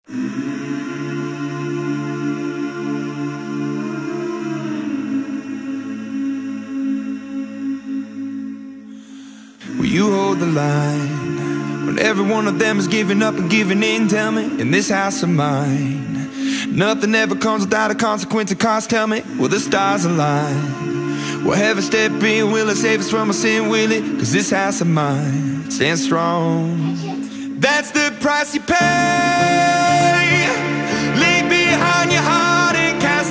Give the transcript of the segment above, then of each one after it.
Will you hold the line when every one of them is giving up and giving in? Tell me, in this house of mine, nothing ever comes without a consequence of cost. Tell me, will the stars align? Will heaven step in? Will it save us from our sin? Will it? 'Cause this house of mine stands strong. That's the price you pay. Leave behind your heart and cast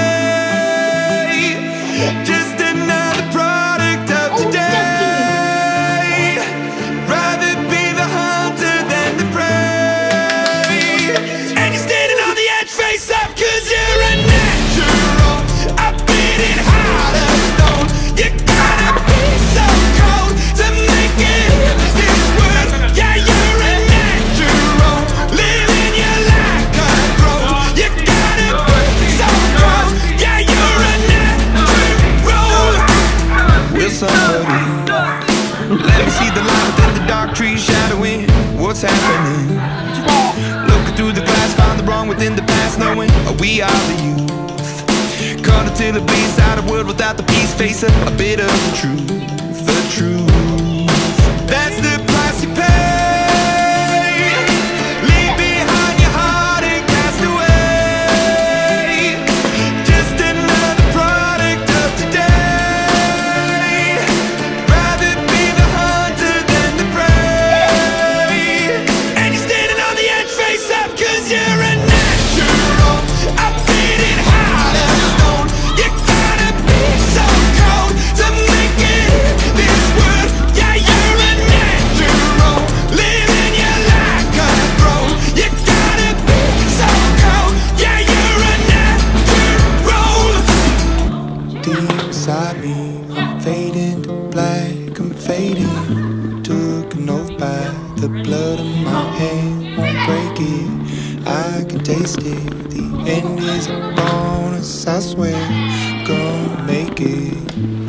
away. Just another product of today. Rather be the hunter than the prey. And you're standing on the edge, face up, 'cause you're a natural. A beating heart of stone. You gotta be so cold to make it in this world. Yeah, you're a natural. Living your life control. You gotta be so cold. Yeah, you're a natural. Will somebody let me see the light within the dark trees shadowing what's happening? Looking through the glass, find the wrong within the past, knowing we are the youth. Caught until the beast out of world without the peace, face a bit of the truth, the truth. That's the price you pay. Leave behind your heart and cast away. Just another product of today. Rather be the hunter than the prey. And you're standing on the edge, face up, 'cause you're a natural. A beating heart of stone. You gotta be so cold to make it in this world. Yeah, you're a natural. Living your life control. You gotta be so cold. Yeah, you're a natural. Deep inside me, I'm fading to black, I'm fading. Took an oath by the blood in my hand, won't break it. I can taste it. The end is a bonus, I swear. Gonna make it.